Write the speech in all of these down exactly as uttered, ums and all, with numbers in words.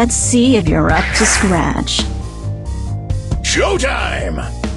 Let's see if you're up to scratch. Showtime!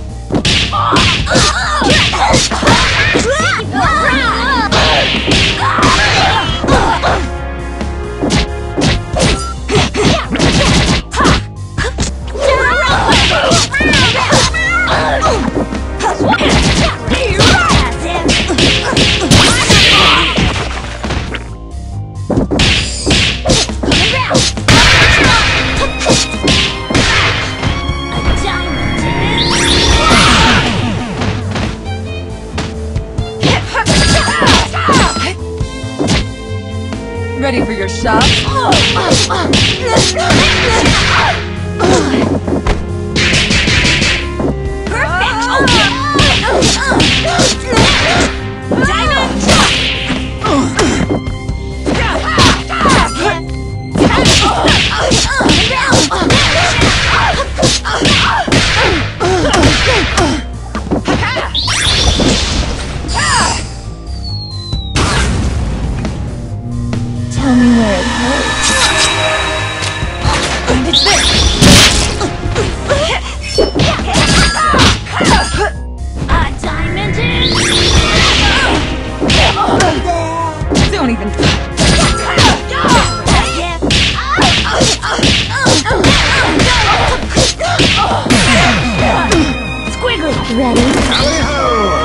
Ready for your shot? Tell me where it hurts. And it's this! A diamond is... Don't even... Squiggly! Ready? Tally-ho!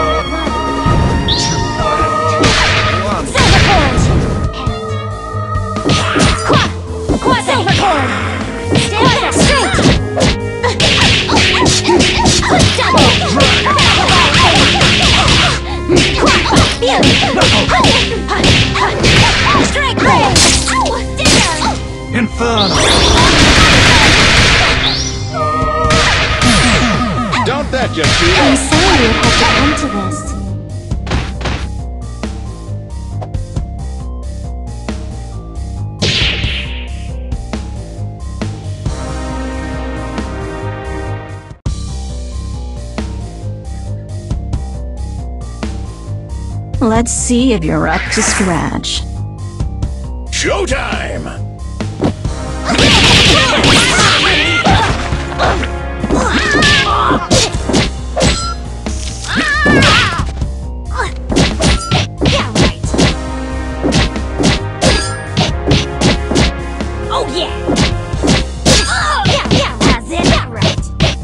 Quasi-record! Stand up straight! Double! Strike break! Dinner! Inferno! Don't that just do I'm it? sorry it had to come to this. Let's see if you're up to scratch. Showtime! Yeah, right! Oh, yeah! Oh, yeah, yeah, that's it, yeah, right!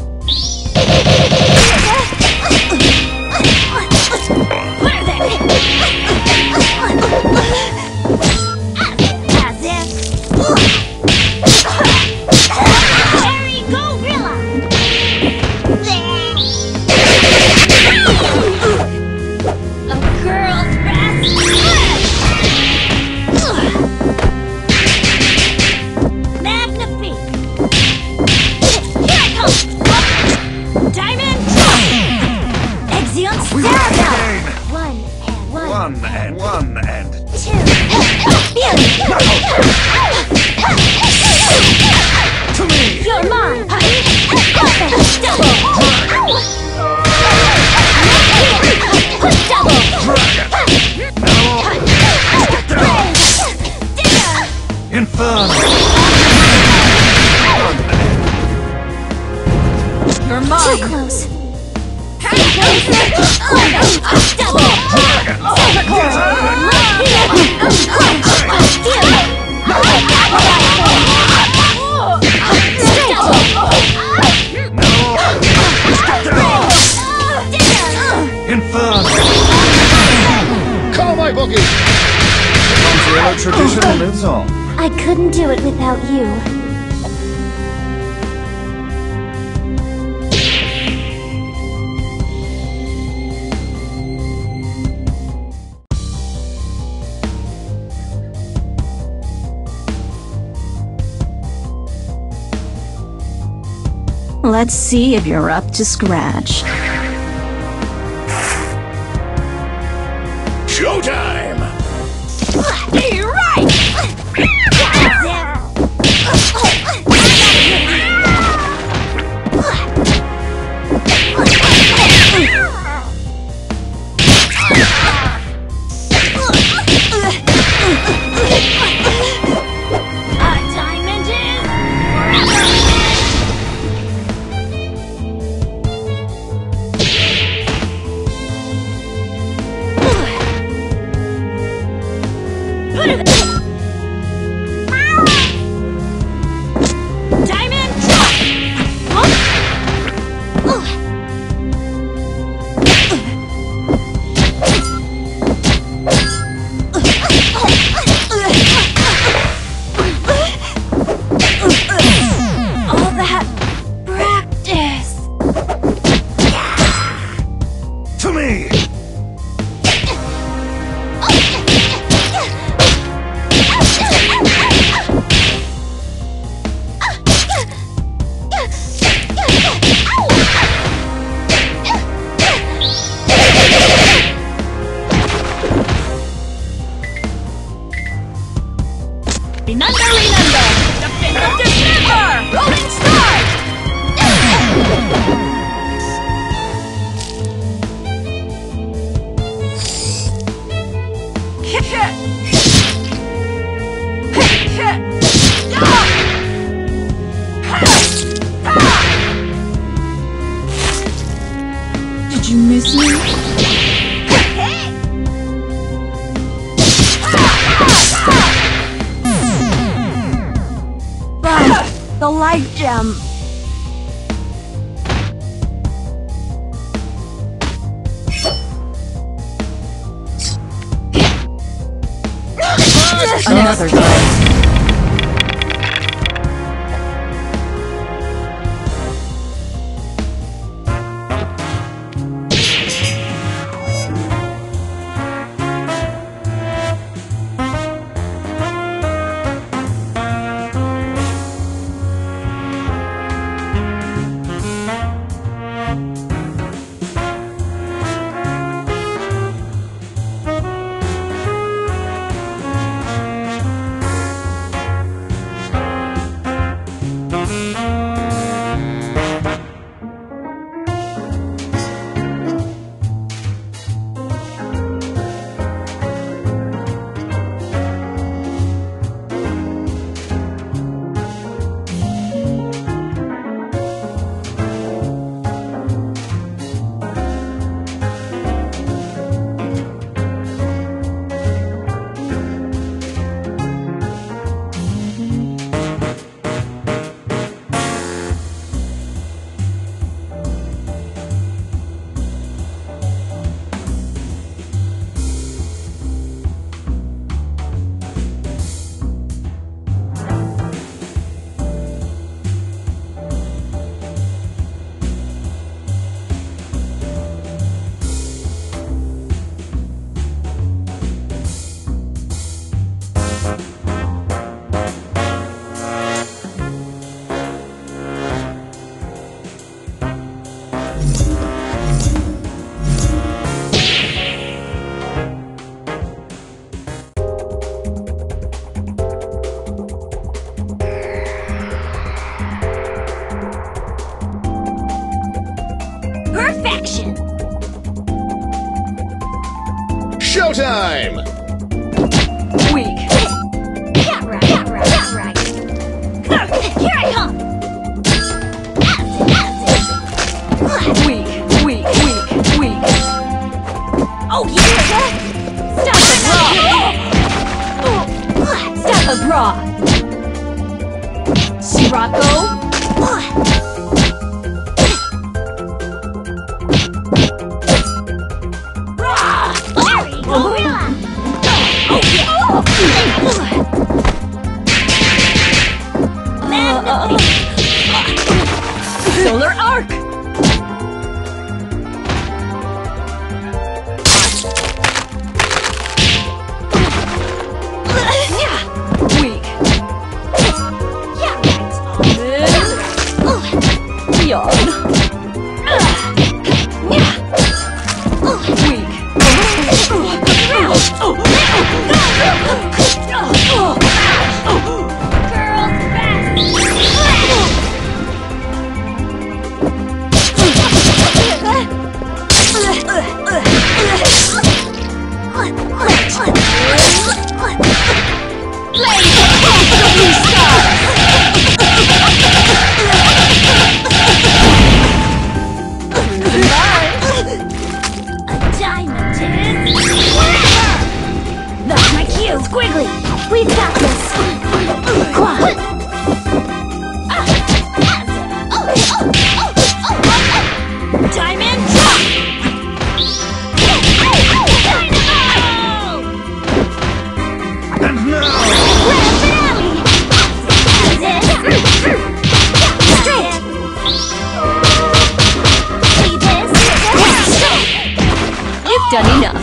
One and one and two. to me! You're mine. Double. Double. Dragon! Inferno! You're Too mine! close. Double. Inferno! Call my bookie! Montreal tradition lives on. I couldn't do it without you. Let's see if you're up to scratch. Showtime! You're right! A diamond is... Did you miss me? Bam! The light gem! Another time. Perfection! Showtime! Weak. Yeah, right, yeah, right, yeah, right. Here I come! Weak. Weak. Weak. Weak. Oh, yeah! Stop the raw! Step of raw. Sirocco. Jerry, gorilla! Oh, yeah! Solar arc. Weak. Yeah, right. Yawn. Weak. That's my cue! Squiggly! We've got this! Quad! Diamond drop! And now! Grand finale! Straight! See this? You've done enough.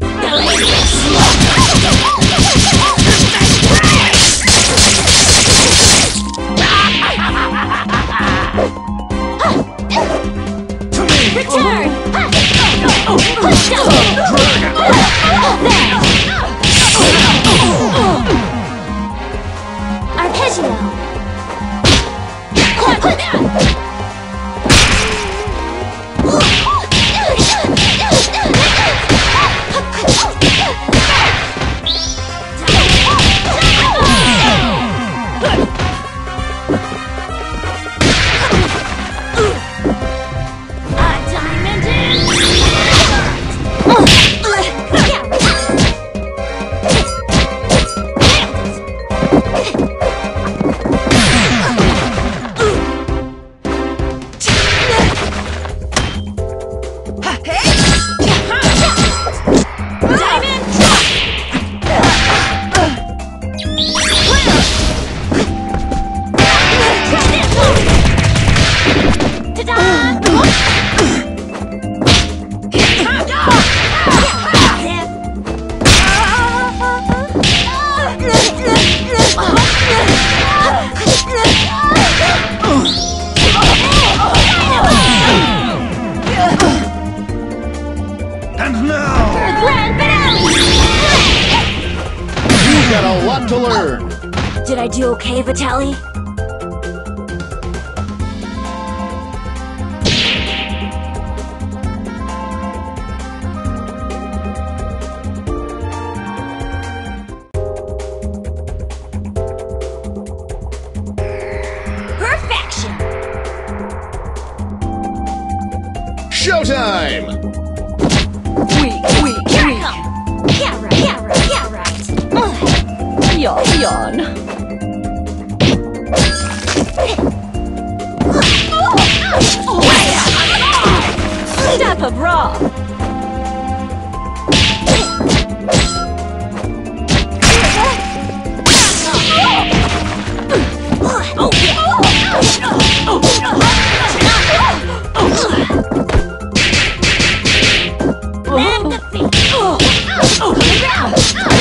Return! Push down! Arpeggio! A diamond in to learn. Did I do okay, Vitaly? Perfection! Showtime! Weak, weak, Here I weak. come! Yeah, right, yeah, right, yeah, right. Ugh. Yawn, yawn. Step of raw. Land defeat! Coming round!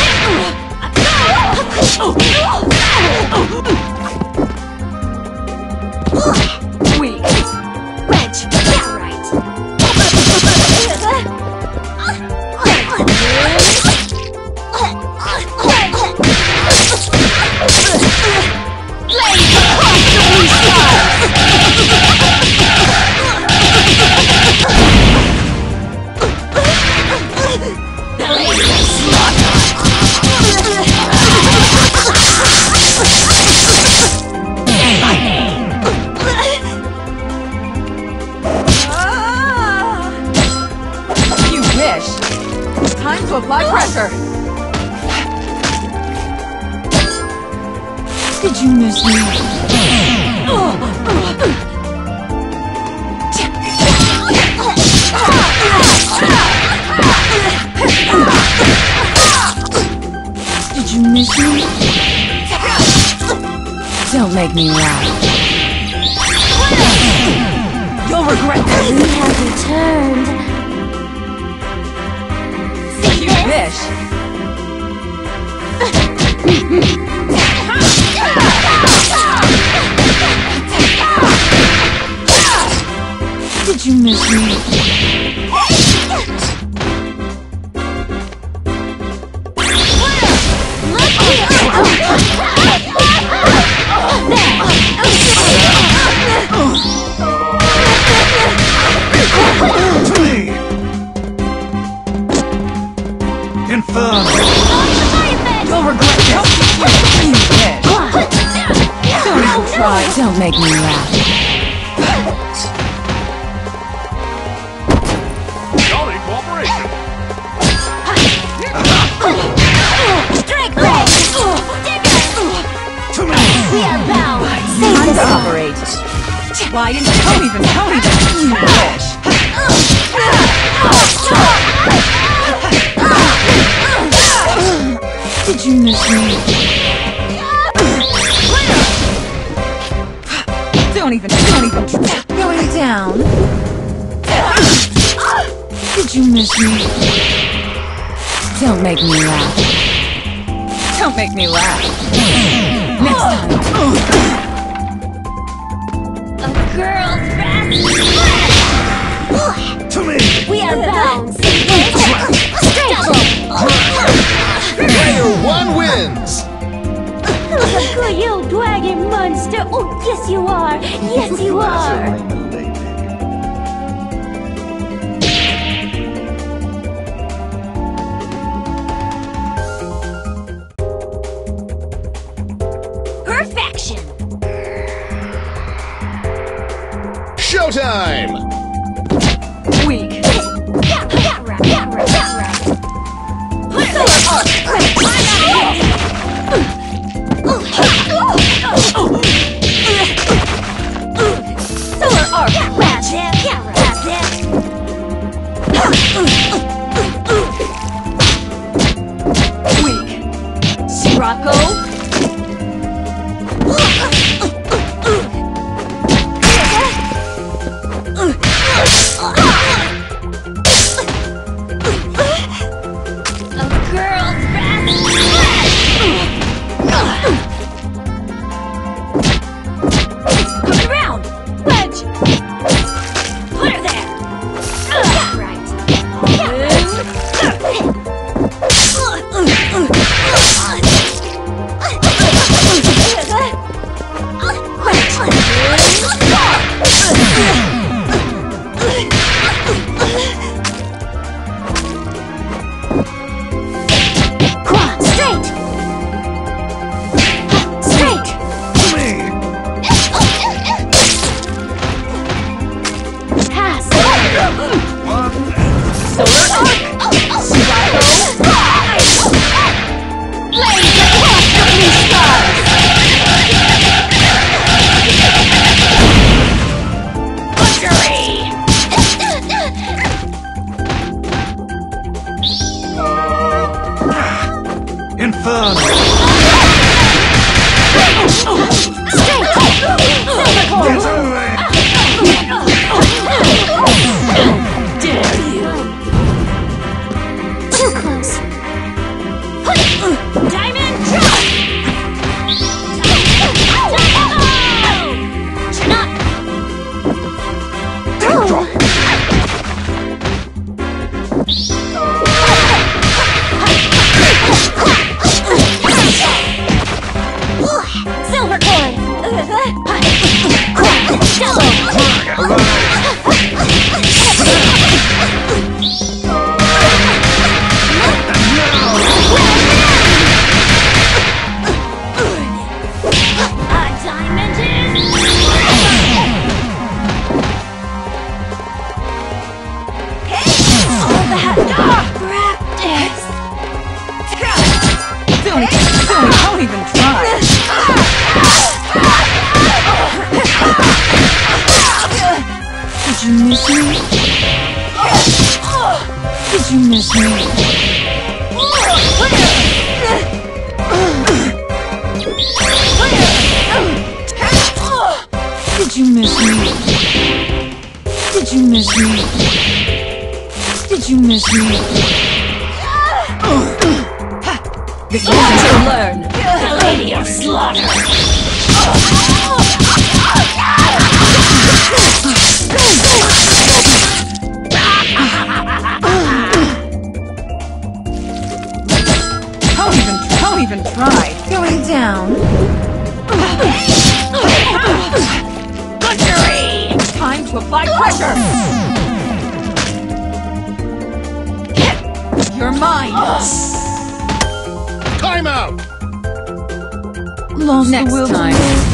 Weak. Wedge! Yeah, right! You wish. Time to apply pressure. Did you miss me? Did you miss me? Don't make me laugh. You'll regret this. We have returned. You wish. Did you miss me? To me! Infernal! You'll regret this. You wish. Don't even try. Don't make me laugh. Jolly cooperation! Strike blade! To me! We are bound! Time to operate. Why didn't you even tell me that? You wish. Did you miss me? Don't even, don't even try. Going down. Did you miss me? Don't make me laugh. Don't make me laugh. Next time. A girl's best! To me! We are bound! Player one wins. Good you dragon monster! Oh, yes you are! Yes you are! Perfection! Showtime! Weak. Yeah, yeah, right, yeah, right, yeah, right. Solar arc. Yeah, that's it, yeah, right, that's it. Weak. Sirocco. Solar Arc! Sparkle! Blaze across the blue skies! Butchery! Inferno! Get away! Dare you! Too close. Diamond drop! Not. Drop! Silver coin. Don't, don't, don't even try! Did you miss me? Did you miss me? Did you miss me? Did you miss me? Did you miss me? The want to learn! The Lady of Slaughter! Don't even, don't even try! Going down! Butchery! Time to apply pressure! You're mine! Time out! Lost the will to live.